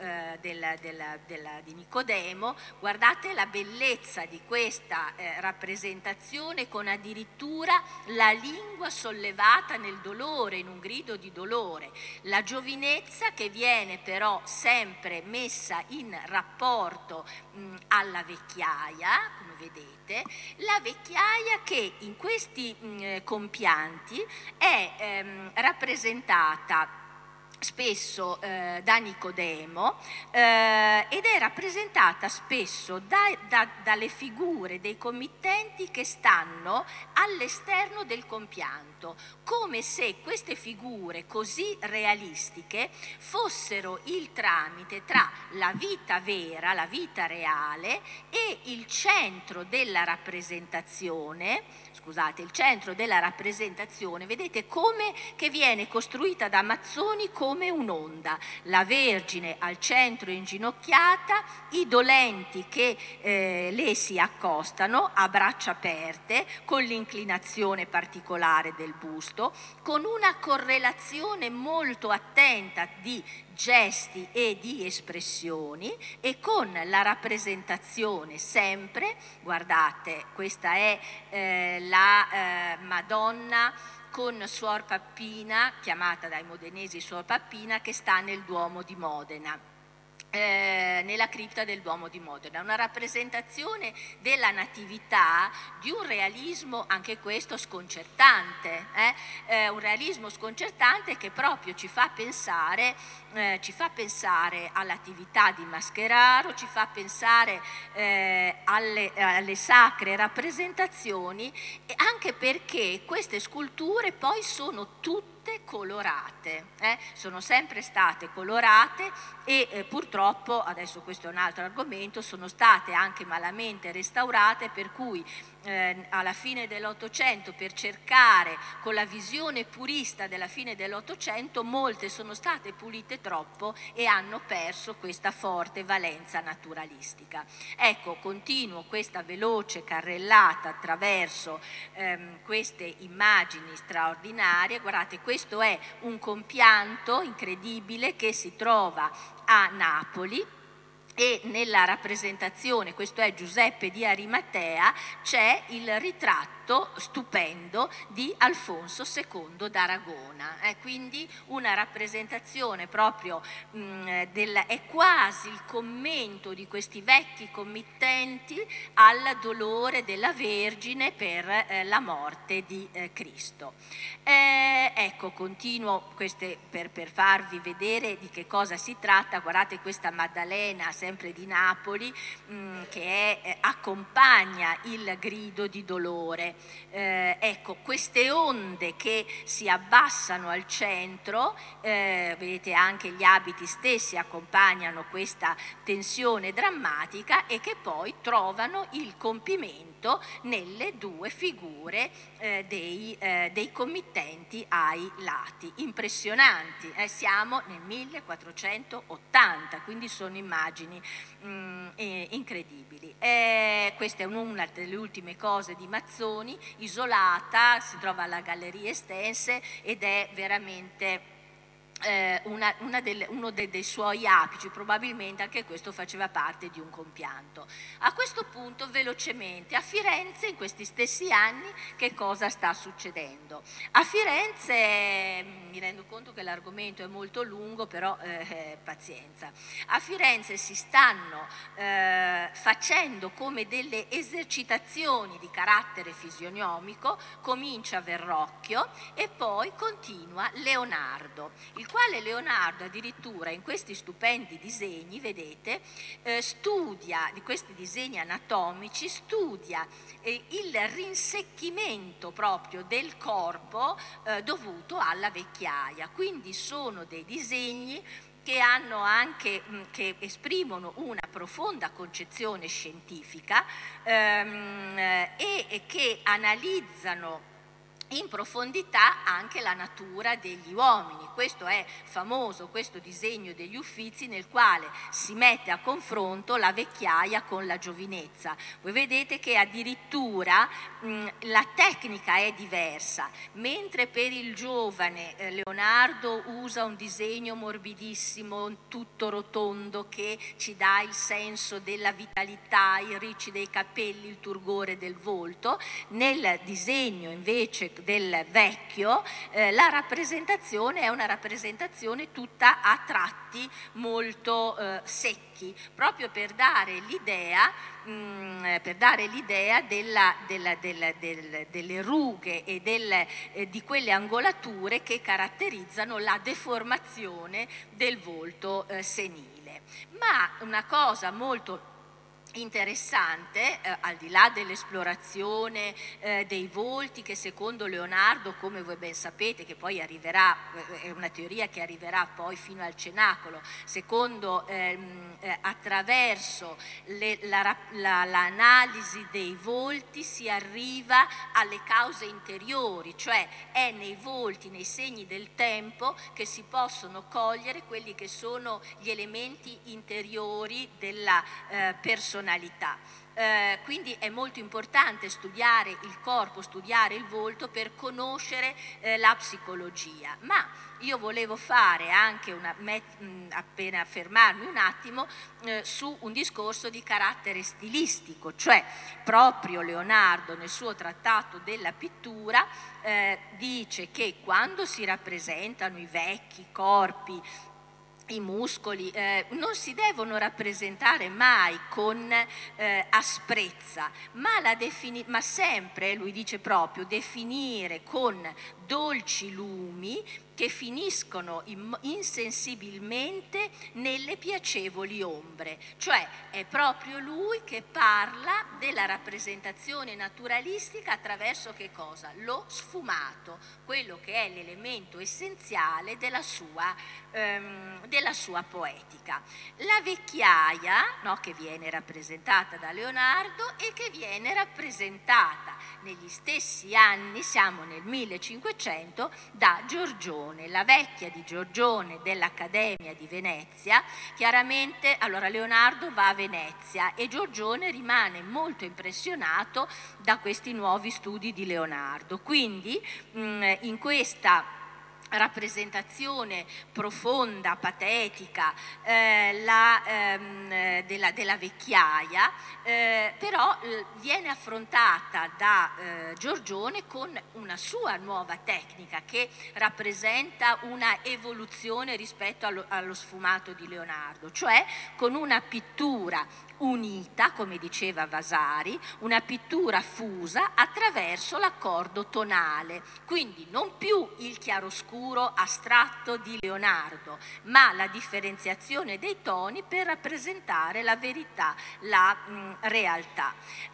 di Nicodemo. Guardate la bellezza di questa rappresentazione, con addirittura la lingua sollevata nel dolore, in un grido di dolore, la giovinezza che viene però sempre messa in rapporto alla vecchiaia, come vedete, la vecchiaia che in questi compianti è rappresentata spesso da Nicodemo ed è rappresentata spesso dalle figure dei committenti che stanno all'esterno del compianto, come se queste figure così realistiche fossero il tramite tra la vita vera, la vita reale e il centro della rappresentazione. Scusate, il centro della rappresentazione, vedete come che viene costruita da Mazzoni come un'onda, la Vergine al centro inginocchiata, i dolenti che le si accostano a braccia aperte, con l'inclinazione particolare del busto, con una correlazione molto attenta di gesti e di espressioni, e con la rappresentazione sempre, guardate, questa è la Madonna con Suor Pappina, chiamata dai modenesi Suor Pappina, che sta nel Duomo di Modena, nella cripta del Duomo di Modena, una rappresentazione della natività di un realismo anche questo sconcertante, un realismo sconcertante che proprio ci fa pensare all'attività di Mascheraro, ci fa pensare alle sacre rappresentazioni, e anche perché queste sculture poi sono tutte colorate, sono sempre state colorate e purtroppo, adesso questo è un altro argomento, sono state anche malamente restaurate, per cui alla fine dell'Ottocento, per cercare con la visione purista della fine dell'Ottocento, molte sono state pulite troppo e hanno perso questa forte valenza naturalistica. Ecco, continuo questa veloce carrellata attraverso queste immagini straordinarie. Guardate, questo è un compianto incredibile che si trova a Napoli, e nella rappresentazione, questo è Giuseppe di Arimatea, c'è il ritratto ritratto stupendo di Alfonso II d'Aragona, quindi una rappresentazione proprio è quasi il commento di questi vecchi committenti al dolore della Vergine per la morte di Cristo. Ecco, continuo per farvi vedere di che cosa si tratta. Guardate questa Maddalena, sempre di Napoli, che accompagna il grido di dolore. Ecco, queste onde che si abbassano al centro, vedete anche gli abiti stessi accompagnano questa tensione drammatica e che poi trovano il compimento nelle due figure dei committenti ai lati. Impressionanti, siamo nel 1480, quindi sono immagini incredibili. Questa è una delle ultime cose di Mazzoni, isolata, si trova alla Galleria Estense ed è veramente uno dei suoi apici. Probabilmente anche questo faceva parte di un compianto. A questo punto, velocemente, a Firenze in questi stessi anni che cosa sta succedendo? A Firenze, mi rendo conto che l'argomento è molto lungo, però pazienza. A Firenze si stanno facendo come delle esercitazioni di carattere fisionomico, comincia Verrocchio e poi continua Leonardo, il quale Leonardo addirittura in questi stupendi disegni, vedete, studia, di questi disegni anatomici, studia il rinsecchimento proprio del corpo dovuto alla vecchiaia. Quindi sono dei disegni che hanno anche, che esprimono una profonda concezione scientifica e che analizzano in profondità anche la natura degli uomini. Questo è famoso, questo disegno degli Uffizi, nel quale si mette a confronto la vecchiaia con la giovinezza. Voi vedete che addirittura la tecnica è diversa. Mentre per il giovane Leonardo usa un disegno morbidissimo, tutto rotondo, che ci dà il senso della vitalità, i ricci dei capelli, il turgore del volto, nel disegno invece del vecchio la rappresentazione è una rappresentazione tutta a tratti molto secchi, proprio per dare l'idea delle rughe e di quelle angolature che caratterizzano la deformazione del volto senile. Ma una cosa molto interessante, al di là dell'esplorazione dei volti, che secondo Leonardo, come voi ben sapete, che poi arriverà, è una teoria che arriverà poi fino al cenacolo, secondo attraverso l'analisi dei volti si arriva alle cause interiori, cioè è nei volti, nei segni del tempo che si possono cogliere quelli che sono gli elementi interiori della personalità. Quindi è molto importante studiare il corpo, studiare il volto per conoscere la psicologia. Ma io volevo fare anche appena fermarmi un attimo su un discorso di carattere stilistico, cioè proprio Leonardo nel suo trattato della pittura dice che quando si rappresentano i vecchi corpi, i muscoli, non si devono rappresentare mai con asprezza, ma sempre, lui dice proprio, definire con dolci lumi che finiscono insensibilmente nelle piacevoli ombre. Cioè è proprio lui che parla della rappresentazione naturalistica attraverso che cosa? Lo sfumato, quello che è l'elemento essenziale della sua poetica. La vecchiaia, no, che viene rappresentata da Leonardo e che viene rappresentata negli stessi anni, siamo nel 1500, da Giorgione, la vecchia di Giorgione dell'Accademia di Venezia. Chiaramente, allora Leonardo va a Venezia e Giorgione rimane molto impressionato da questi nuovi studi di Leonardo. Quindi in questa rappresentazione profonda, patetica della vecchiaia, però viene affrontata da Giorgione con una sua nuova tecnica che rappresenta una evoluzione rispetto allo sfumato di Leonardo, cioè con una pittura unita, come diceva Vasari, una pittura fusa attraverso l'accordo tonale, quindi non più il chiaroscuro astratto di Leonardo, ma la differenziazione dei toni per rappresentare la verità, la realtà.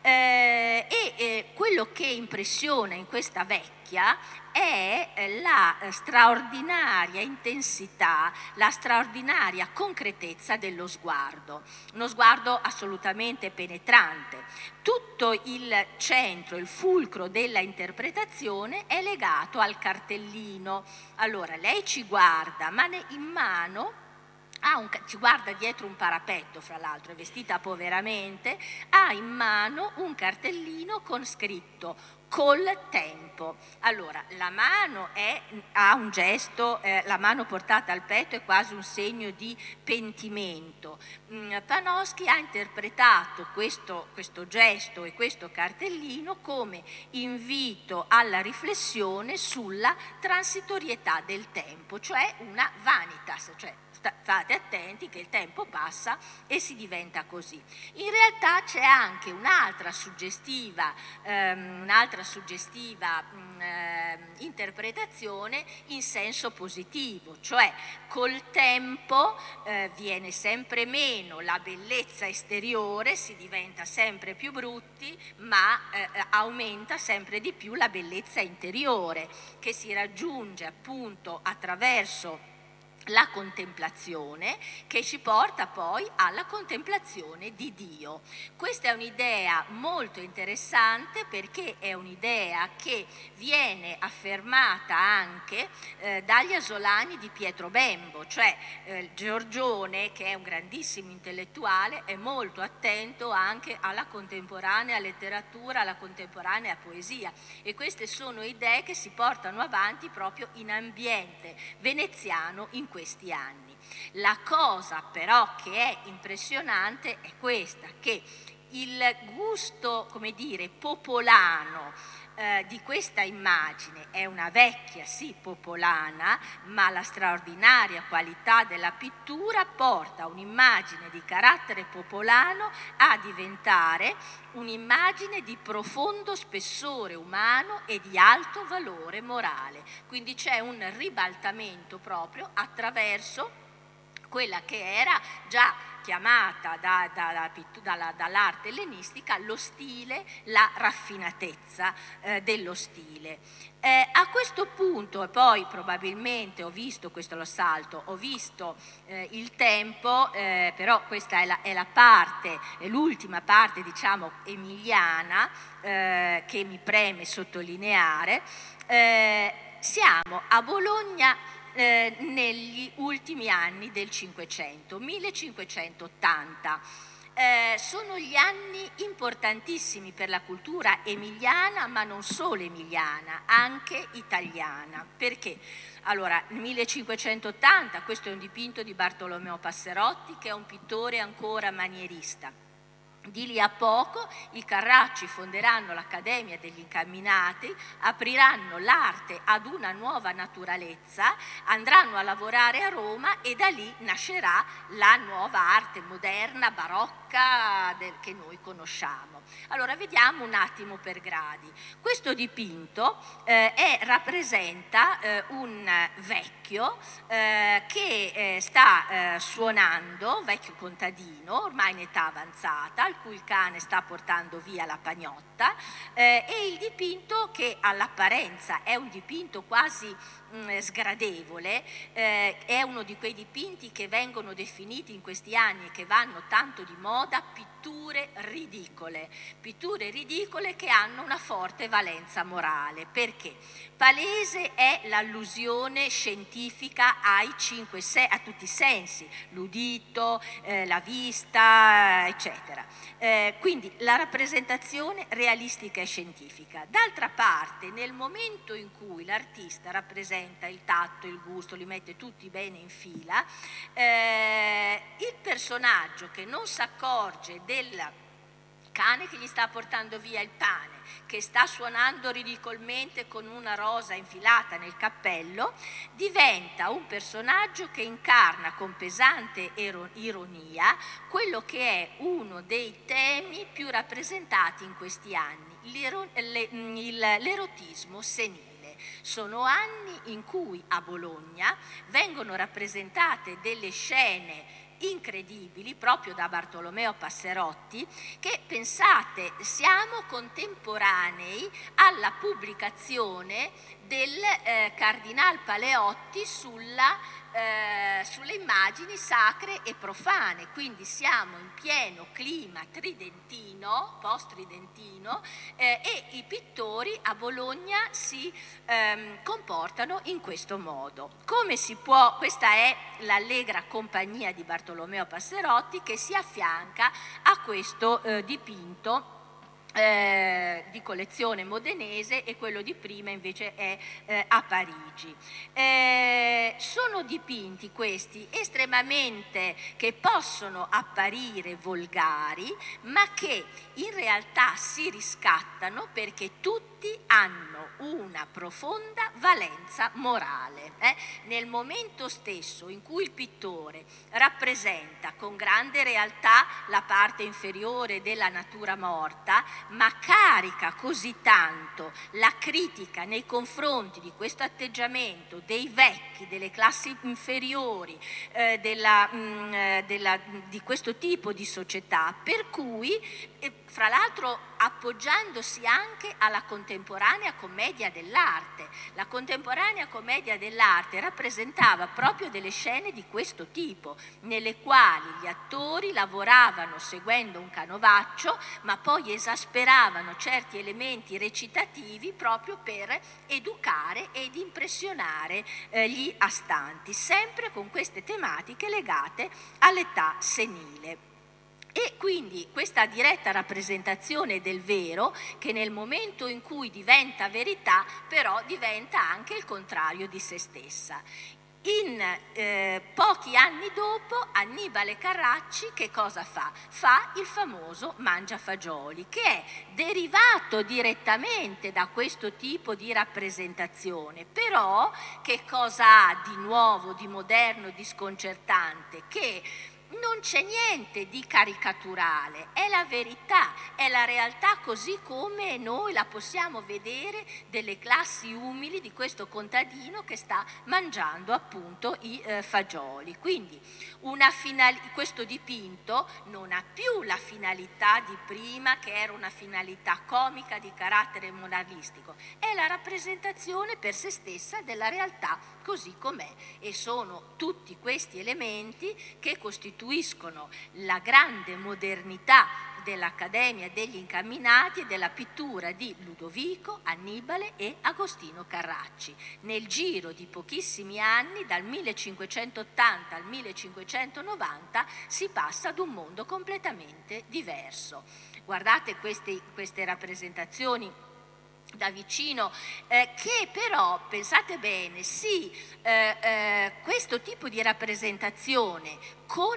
Quello che impressiona in questa vecchia è la straordinaria intensità, la straordinaria concretezza dello sguardo, uno sguardo assolutamente penetrante. Tutto il centro, il fulcro della interpretazione è legato al cartellino. Allora, lei ci guarda, ma in mano ci guarda dietro un parapetto, fra l'altro è vestita poveramente, ha in mano un cartellino con scritto col tempo. Allora, la mano ha un gesto, la mano portata al petto è quasi un segno di pentimento. Panofsky ha interpretato questo gesto e questo cartellino come invito alla riflessione sulla transitorietà del tempo, cioè una vanitas, cioè state attenti che il tempo passa e si diventa così. In realtà c'è anche un'altra suggestiva interpretazione in senso positivo, cioè col tempo viene sempre meno la bellezza esteriore, si diventa sempre più brutti, ma aumenta sempre di più la bellezza interiore, che si raggiunge appunto attraverso la contemplazione, che ci porta poi alla contemplazione di Dio. Questa è un'idea molto interessante perché è un'idea che viene affermata anche dagli asolani di Pietro Bembo, cioè Giorgione, che è un grandissimo intellettuale, è molto attento anche alla contemporanea letteratura, alla contemporanea poesia, e queste sono idee che si portano avanti proprio in ambiente veneziano in questi anni. La cosa però che è impressionante è questa, che il gusto, come dire, popolano di questa immagine è una vecchia, sì, popolana, ma la straordinaria qualità della pittura porta un'immagine di carattere popolano a diventare un'immagine di profondo spessore umano e di alto valore morale. Quindi c'è un ribaltamento proprio attraverso quella che era già chiamata dall'arte ellenistica lo stile, la raffinatezza dello stile. A questo punto, e poi probabilmente ho visto, questo lo salto, ho visto il tempo, però questa è la parte, è l'ultima parte, diciamo, emiliana che mi preme sottolineare. Siamo a Bologna negli ultimi anni del Cinquecento, 1580. Sono gli anni importantissimi per la cultura emiliana, ma non solo emiliana, anche italiana. Perché? Allora, nel 1580, questo è un dipinto di Bartolomeo Passerotti, che è un pittore ancora manierista. Di lì a poco i Carracci fonderanno l'Accademia degli Incamminati, apriranno l'arte ad una nuova naturalezza, andranno a lavorare a Roma e da lì nascerà la nuova arte moderna, barocca, che noi conosciamo. Allora, vediamo un attimo per gradi. Questo dipinto rappresenta un vecchio che sta suonando, vecchio contadino, ormai in età avanzata, al cui il cane sta portando via la pagnotta, e il dipinto, che all'apparenza è un dipinto quasi sgradevole, è uno di quei dipinti che vengono definiti in questi anni e che vanno tanto di moda pitture ridicole che hanno una forte valenza morale. Perché? Palese è l'allusione scientifica a tutti i sensi, l'udito, la vista, eccetera. Quindi la rappresentazione realistica e scientifica. D'altra parte, nel momento in cui l'artista rappresenta rappresenta il tatto, il gusto, li mette tutti bene in fila. Il personaggio che non si accorge del cane che gli sta portando via il pane, che sta suonando ridicolmente con una rosa infilata nel cappello, diventa un personaggio che incarna con pesante ironia quello che è uno dei temi più rappresentati in questi anni, l'erotismo senile. Sono anni in cui a Bologna vengono rappresentate delle scene incredibili proprio da Bartolomeo Passerotti, che pensate siamo contemporanei alla pubblicazione del Cardinal Paleotti sulle immagini sacre e profane, quindi siamo in pieno clima tridentino, post-tridentino, e i pittori a Bologna si comportano in questo modo. Come si può, questa è l'allegra compagnia di Bartolomeo Passerotti che si affianca a questo dipinto di collezione modenese, e quello di prima invece è a Parigi. Sono dipinti questi estremamente, che possono apparire volgari, ma che in realtà si riscattano perché tutti hanno una profonda valenza morale. Nel momento stesso in cui il pittore rappresenta con grande realtà la parte inferiore della natura morta, ma carica così tanto la critica nei confronti di questo atteggiamento dei vecchi, delle classi inferiori, di questo tipo di società, per cui fra l'altro appoggiandosi anche alla contemporanea commedia dell'arte. La contemporanea commedia dell'arte rappresentava proprio delle scene di questo tipo, nelle quali gli attori lavoravano seguendo un canovaccio, ma poi esasperavano certi elementi recitativi proprio per educare ed impressionare gli astanti, sempre con queste tematiche legate all'età senile. E quindi questa diretta rappresentazione del vero, che nel momento in cui diventa verità, però diventa anche il contrario di se stessa. Pochi anni dopo Annibale Carracci che cosa fa? Fa il famoso Mangiafagioli, che è derivato direttamente da questo tipo di rappresentazione, però che cosa ha di nuovo, di moderno, di sconcertante? Che non c'è niente di caricaturale, è la verità, è la realtà così come noi la possiamo vedere delle classi umili di questo contadino che sta mangiando appunto i fagioli. Quindi questo dipinto non ha più la finalità di prima, che era una finalità comica di carattere moralistico, è la rappresentazione per se stessa della realtà così com'è, e sono tutti questi elementi che costituiscono la grande modernità dell'Accademia degli Incamminati e della pittura di Ludovico, Annibale e Agostino Carracci. Nel giro di pochissimi anni, dal 1580 al 1590, si passa ad un mondo completamente diverso. Guardate queste rappresentazioni da vicino, che però, pensate bene, sì, questo tipo di rappresentazione con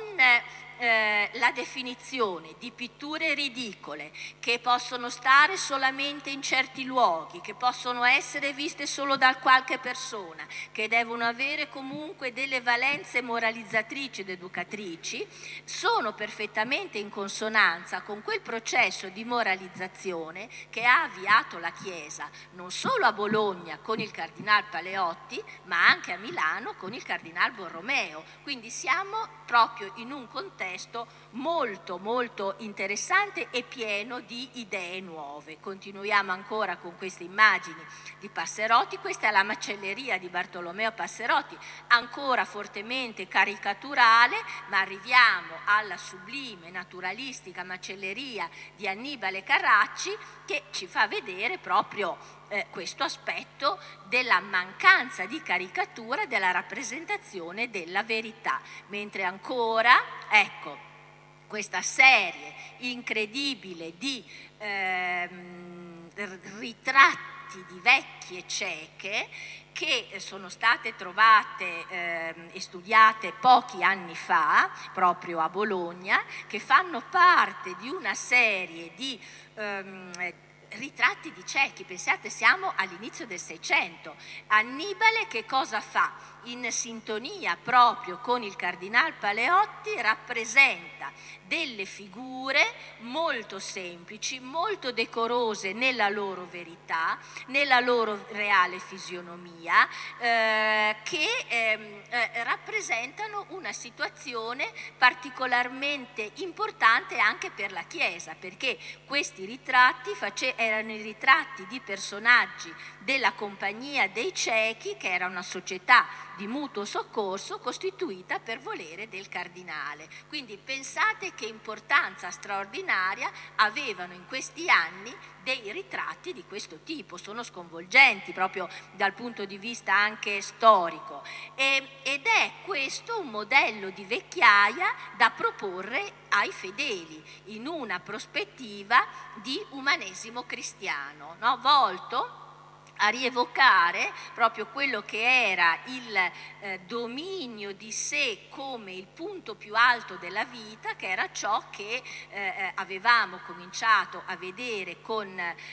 la definizione di pitture ridicole che possono stare solamente in certi luoghi, che possono essere viste solo da qualche persona, che devono avere comunque delle valenze moralizzatrici ed educatrici, sono perfettamente in consonanza con quel processo di moralizzazione che ha avviato la Chiesa non solo a Bologna con il Cardinal Paleotti, ma anche a Milano con il Cardinal Borromeo. Quindi siamo proprio in un contesto molto molto interessante e pieno di idee nuove. Continuiamo ancora con queste immagini di Passerotti. Questa è la macelleria di Bartolomeo Passerotti, ancora fortemente caricaturale, ma arriviamo alla sublime naturalistica macelleria di Annibale Carracci, che ci fa vedere proprio questo aspetto della mancanza di caricatura, della rappresentazione della verità, mentre ancora, ecco, questa serie incredibile di ritratti ritratti di vecchie cieche che sono state trovate e studiate pochi anni fa, proprio a Bologna, che fanno parte di una serie di ritratti di ciechi. Pensate, siamo all'inizio del Seicento. Annibale che cosa fa? In sintonia proprio con il Cardinal Paleotti rappresenta delle figure molto semplici, molto decorose nella loro verità, nella loro reale fisionomia, che rappresentano una situazione particolarmente importante anche per la Chiesa, perché questi ritratti erano i ritratti di personaggi della Compagnia dei Ciechi, che era una società di mutuo soccorso costituita per volere del cardinale. Quindi pensate che importanza straordinaria avevano in questi anni dei ritratti di questo tipo. Sono sconvolgenti proprio dal punto di vista anche storico, ed è questo un modello di vecchiaia da proporre ai fedeli in una prospettiva di umanesimo cristiano, no? Volto a rievocare proprio quello che era il dominio di sé come il punto più alto della vita, che era ciò che avevamo cominciato a vedere con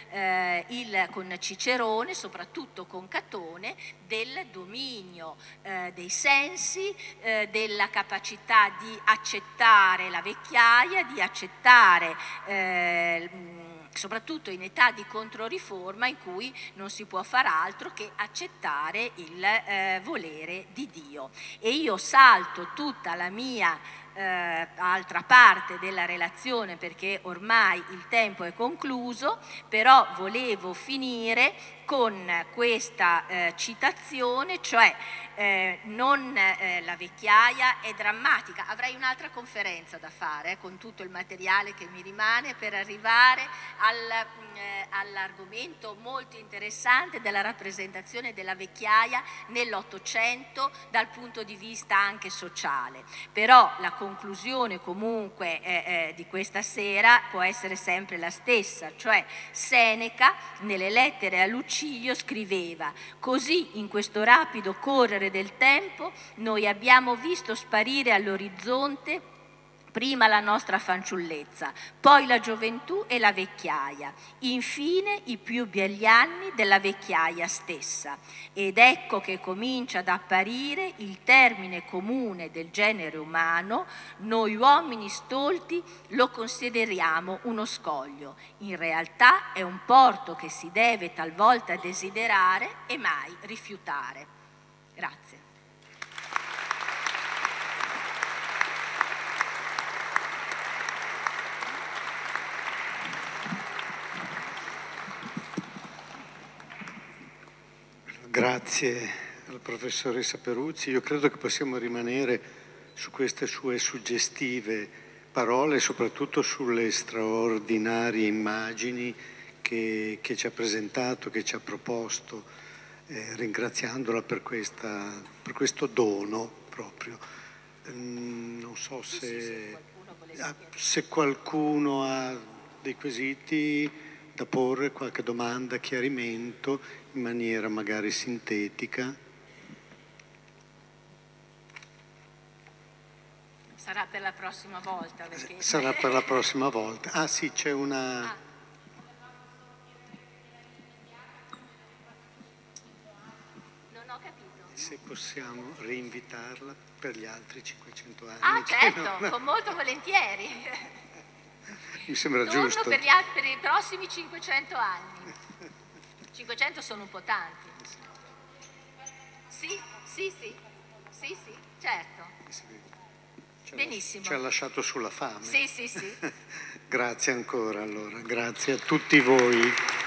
Cicerone, soprattutto con Catone, del dominio dei sensi, della capacità di accettare la vecchiaia, di accettare soprattutto in età di controriforma, in cui non si può far altro che accettare il volere di Dio. E io salto tutta la mia altra parte della relazione, perché ormai il tempo è concluso, però volevo finire con questa citazione, cioè la vecchiaia è drammatica. Avrei un'altra conferenza da fare con tutto il materiale che mi rimane per arrivare all'argomento molto interessante della rappresentazione della vecchiaia nell'Ottocento dal punto di vista anche sociale. Però la conclusione comunque di questa sera può essere sempre la stessa, cioè Seneca nelle lettere a Lucilio scriveva: così in questo rapido correre del tempo noi abbiamo visto sparire all'orizzonte prima la nostra fanciullezza, poi la gioventù e la vecchiaia, infine i più begli anni della vecchiaia stessa. Ed ecco che comincia ad apparire il termine comune del genere umano. Noi uomini stolti lo consideriamo uno scoglio. In realtà è un porto che si deve talvolta desiderare e mai rifiutare. Grazie. Grazie alla professoressa Peruzzi. Io credo che possiamo rimanere su queste sue suggestive parole, soprattutto sulle straordinarie immagini che ci ha presentato, che ci ha proposto, ringraziandola per questo dono proprio. Non so se qualcuno ha dei quesiti da porre, qualche domanda, chiarimento, in maniera magari sintetica. Sarà per la prossima volta. Perché... Sarà per la prossima volta. Ah sì, c'è una... Non ho capito. Se possiamo reinvitarla per gli altri 500 anni. Ah certo, con molto volentieri. Mi sembra giusto. Per i prossimi 500 anni. 500 sono un po' tanti. Sì, certo. Benissimo. Ci ha lasciato sulla fame. Sì. Grazie ancora allora, grazie a tutti voi.